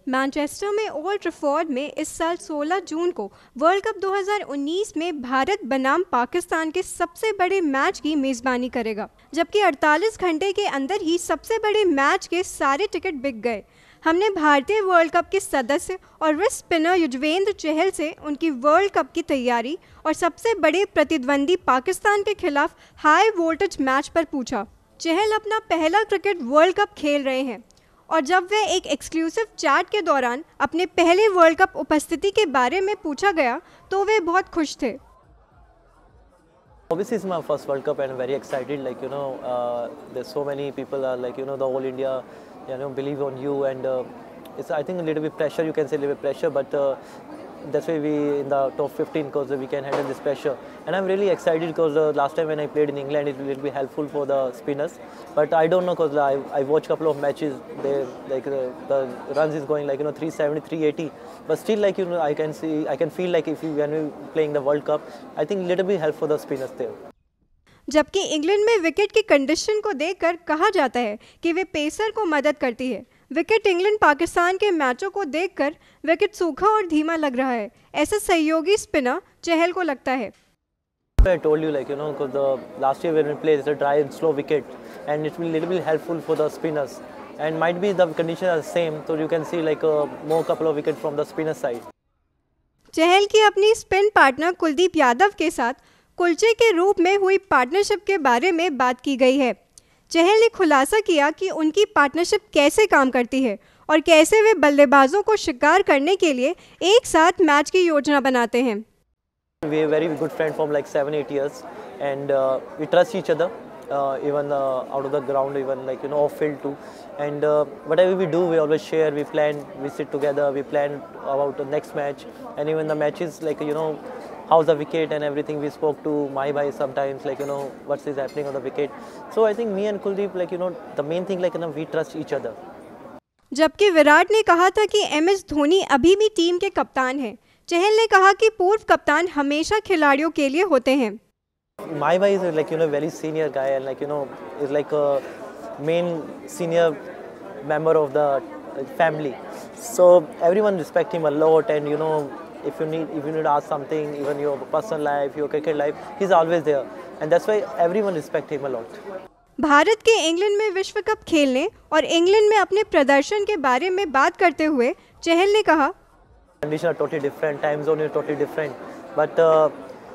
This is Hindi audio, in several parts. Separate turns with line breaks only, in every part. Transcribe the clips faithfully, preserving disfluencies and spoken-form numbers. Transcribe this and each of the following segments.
मैनचेस्टर में ओल्ड ट्रैफर्ड में इस साल सोलह जून को वर्ल्ड कप दो हज़ार उन्नीस में भारत बनाम पाकिस्तान के सबसे बड़े मैच की मेज़बानी करेगा, जबकि अड़तालीस घंटे के अंदर ही सबसे बड़े मैच के सारे टिकट बिक गए। हमने भारतीय वर्ल्ड कप के सदस्य और रिस्ट स्पिनर युजवेंद्र चहल से उनकी वर्ल्ड कप की तैयारी और सबसे बड़े प्रतिद्वंदी पाकिस्तान के खिलाफ हाई वोल्टेज मैच पर पूछा। चहल अपना पहला क्रिकेट वर्ल्ड कप खेल रहे हैं और जब वे एक एक्सक्लूसिव चैट के दौरान अपने पहले वर्ल्ड कप उपस्थिति के बारे में पूछा गया तो वे बहुत खुश थे।
Obviously, it's my first World Cup and I'm very excited. Like you know, uh, there's so many people are like you know the whole India, you know, believe on you, and uh, it's I think a little bit pressure. You can say a little bit pressure, but uh, that's why we in the top fifteen because we can handle this pressure. And I'm really excited because uh, last time when I played in England, it will be helpful for the spinners. But I don't know because I I watched a couple of matches. They like uh, the runs is going like you know three seventy, three eighty. But still like you know I can see I can feel like if you when we playing the World Cup, I think little bit help for the spinners there.
जबकि इंग्लैंड में विकेट की कंडीशन को देखकर कहा जाता है कि वे पेसर को मदद करती है। विकेट इंग्लैंड पाकिस्तान के मैचों को देखकर विकेट सूखा और धीमा लग रहा है, ऐसा सहयोगी स्पिनर चहल को लगता है।
I told you like you know because the last year when we played it's a dry and slow wicket and it will little bit helpful for the spinners and might be the conditions are same so you can see like a more couple of wickets from the spinner side.
चहल की अपनी स्पिन पार्टनर कुलदीप यादव के साथ कुलचे के रूप में हुई पार्टनरशिप के बारे में बात की गई है। चहल ने खुलासा किया कि उनकी पार्टनरशिप कैसे काम करती है और कैसे वे बल्लेबाजों को शिकार करने के लिए एक साथ मैच की योजना बनाते हैं।
We are very good friend from like seven eight years and uh, we trust each other uh, even uh, out of the ground even like you know off field too and uh, whatever we do we always share, we plan, we sit together, we plan about the next match and even the matches like you know how's the wicket and everything. We spoke to my bhai sometimes like you know what is happening on the wicket. So I think me and Kuldeep like you know the main thing like you know we trust each other.
जबकि विराट ने कहा था कि एम एस धोनी अभी भी टीम के कप्तान हैं, चहल ने कहा कि पूर्व कप्तान हमेशा खिलाड़ियों के लिए होते हैं।
My bhai is like you know very senior guy and like you know is like a main senior member of the family. So everyone respect him a lot and you know if you need if you need to ask something even your personal life, your cricket life, he's always there and that's why everyone respect him a lot.
Bharat के इंग्लैंड में विश्व कप खेलने और इंग्लैंड में अपने प्रदर्शन के बारे में बात करते हुए चहल ने कहा,
Conditions are totally different, time zone is totally different, but uh,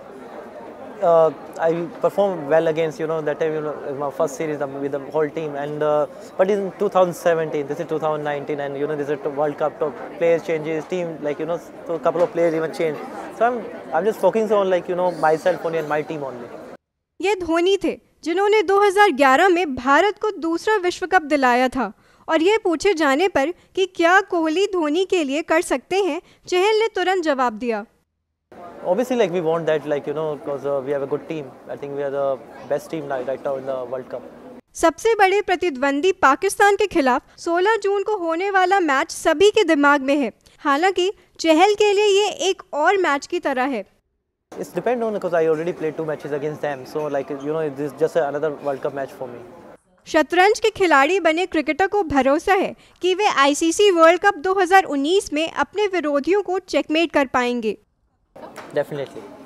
uh, I performed well against you know that time you know my first series with the whole team and uh, but in two thousand seventeen, this is two thousand nineteen and you know this is a World Cup, so players changes, team like you know so a couple of players even change, so I'm I'm just focusing on like you know myself only and my team only.
ये धोनी थे जिन्होंने दो हज़ार ग्यारह में भारत को दूसरा विश्व कप दिलाया था और ये पूछे जाने पर कि क्या कोहली धोनी के लिए कर सकते हैं, चहल ने तुरंत जवाब दिया,
Obviously like we want that like you know because uh, we have a good team. I think we are the best team right, right now in the World Cup.
सबसे बड़े प्रतिद्वंदी पाकिस्तान के खिलाफ सोलह जून को होने वाला मैच सभी के दिमाग में है। हालांकि चहल के लिए ये एक और मैच की तरह है।
It's depend on because I already played two matches against them, so like you know this is just another World Cup match for me.
शतरंज के खिलाड़ी बने क्रिकेटर को भरोसा है कि वे आई सी सी वर्ल्ड कप दो हज़ार उन्नीस में अपने विरोधियों को चेकमेट कर पाएंगे।
Definitely.